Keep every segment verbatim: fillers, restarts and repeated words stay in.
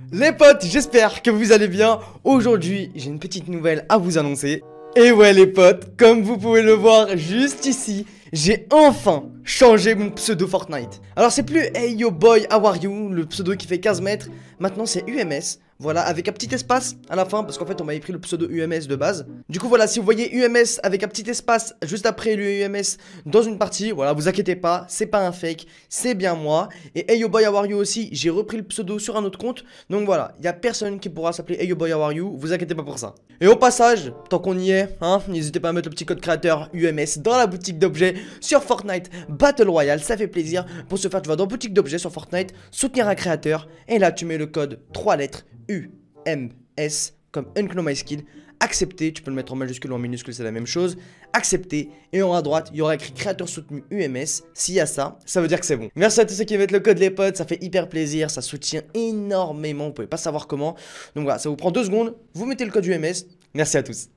Les potes, j'espère que vous allez bien. Aujourd'hui, j'ai une petite nouvelle à vous annoncer. Et ouais les potes, comme vous pouvez le voir juste ici, j'ai enfin changé mon pseudo Fortnite. Alors c'est plus Hey yo boy, how are you, le pseudo qui fait quinze mètres. Maintenant c'est U M S, voilà, avec un petit espace à la fin, parce qu'en fait on m'avait pris le pseudo U M S de base. Du coup voilà, si vous voyez U M S avec un petit espace juste après le U M S dans une partie, voilà, vous inquiétez pas, c'est pas un fake, c'est bien moi. Et Hey yo boy, how are you aussi, j'ai repris le pseudo sur un autre compte. Donc voilà, il y a personne qui pourra s'appeler Hey yo boy, how are you, vous inquiétez pas pour ça. Et au passage, tant qu'on y est, hein, n'hésitez pas à mettre le petit code créateur U M S dans la boutique d'objets sur Fortnite Battle Royale, ça fait plaisir. Pour ce faire, tu vas dans boutique d'objets sur Fortnite, soutenir un créateur, et là tu mets le code trois lettres U M S comme Unclo My Skin. Accepter, tu peux le mettre en majuscule ou en minuscule, c'est la même chose. Accepter, et en haut à droite, il y aura écrit créateur soutenu U M S. S'il y a ça, ça veut dire que c'est bon. Merci à tous ceux qui mettent le code les potes, ça fait hyper plaisir, ça soutient énormément, vous pouvez pas savoir comment. Donc voilà, ça vous prend deux secondes, vous mettez le code U M S. Merci à tous.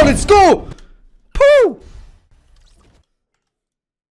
let's go.